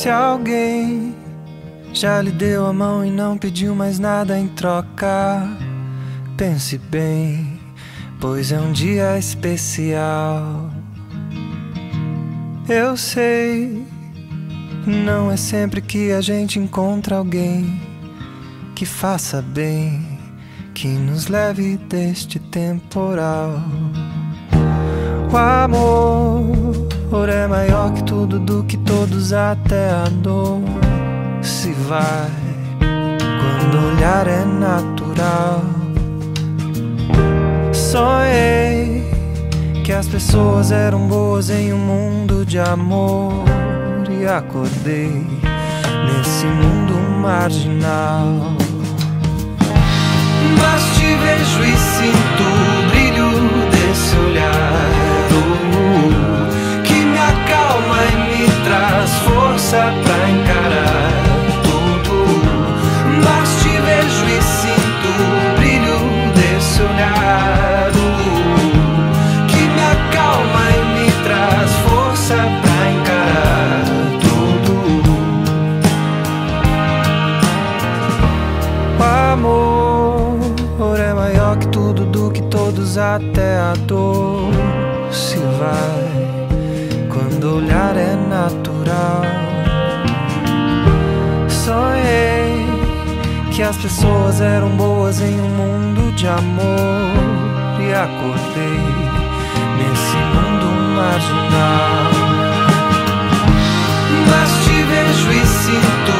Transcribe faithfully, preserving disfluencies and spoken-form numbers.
Se alguém já lhe deu a mão e não pediu mais nada em troca, pense bem, pois é um dia especial. Eu sei, não é sempre que a gente encontra alguém que faça bem, que nos leve deste temporal. O amor é maior que tudo, do que todos, até a dor se vai quando o olhar é natural. Sonhei que as pessoas eram boas em um mundo de amor, e acordei nesse mundo marginal. Mas te vejo e sinto o brilho desse olhar, uh, que me acalma e me traz força pra encarar tudo. Mas te vejo e sinto o brilho desse olhar, uh, que me acalma e me traz força pra encarar tudo. O amor é maior que tudo, do que todos, até a dor se vai quando o olhar é natural. Sonhei que as pessoas eram boas em um mundo de amor, e acordei nesse mundo marginal. Mas te vejo e sinto